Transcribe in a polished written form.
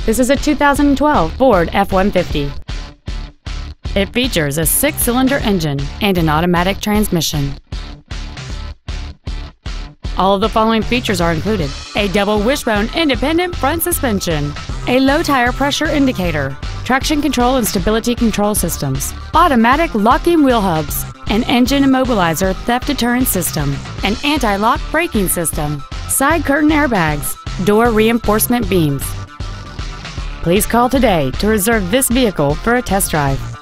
This is a 2012 Ford F-150. It features a 6-cylinder engine and an automatic transmission. All of the following features are included: a double wishbone independent front suspension, a low tire pressure indicator, traction control and stability control systems, automatic locking wheel hubs, an engine immobilizer theft deterrent system, an anti-lock braking system, side curtain airbags, door reinforcement beams. Please call today to reserve this vehicle for a test drive.